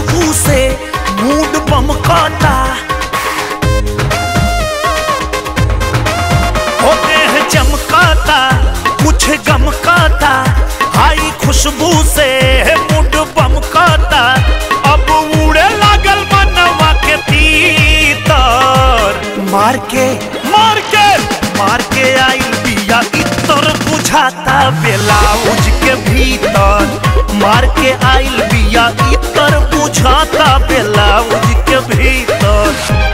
खुशबू से मूड बमकाता, होते हैं चमकाता, कुछ गमकाता, हाई खुशबू से मूड बमकाता। अब उड़े लागल मनवा के तीतर, मार के आइल बिया इतर बुझाता ब्लाउज के भीतर, मार के आइल बिया इतर बुझाता ब्लाउज के भीतर।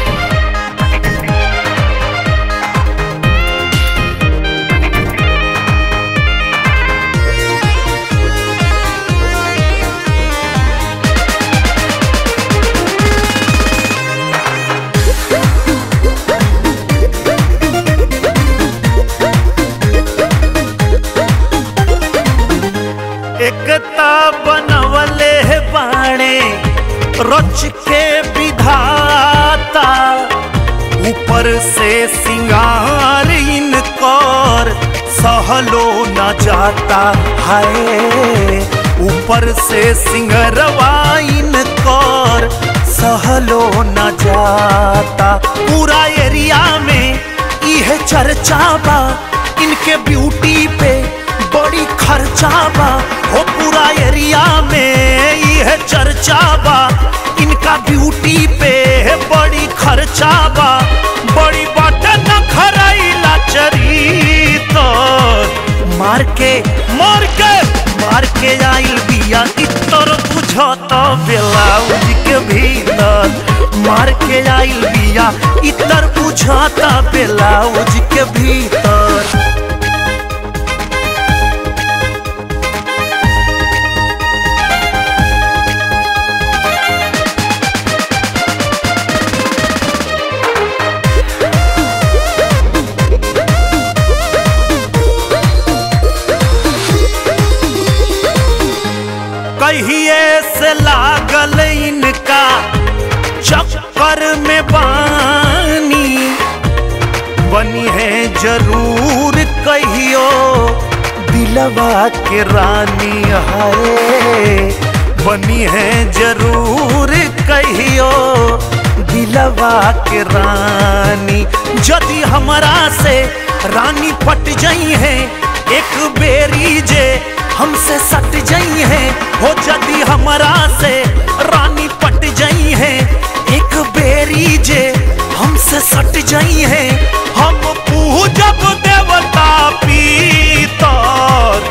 एकता बनवले बाणे रच के विधाता, ऊपर से सिंगार इनकर सहलो न जाता है, ऊपर से सिंगरवा इनकर सहलो न जाता। पूरा एरिया में यह चर्चा बा, इनके ब्यूटी पे बड़ी खर्चा बा, हो पूरा एरिया में यह चर्चा बा, इनका ब्यूटी पे बड़ी खर्चा बा, बड़ी बात न खराइला चरित्र। मार के आइल बिया इतर बुझाता ब्लाउज के भीतर, मार के आइल बिया इतर बुझाता ब्लाउज के भीतर। कहिए से लागल इनका चक्कर में बानी, बनी है जरूर कहियो दिलवा के रानी है, बनी है जरूर कहियो दिलवा के रानी। यदि हमरा से रानी पट जाई है एक बेरी जे हमसे सट जाई है, हो यदि हमरा से रानी पट जाई है एक बेरी जे हमसे सट जाई है, हम पूजब देवता पीतर।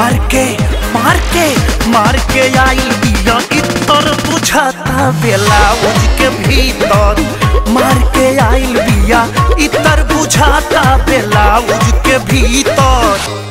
मार के आइल बिया इतर बुझाता ब्लाउज के भीतर, मार के आइल बिया इतर बुझाता ब्लाउज के भीतर।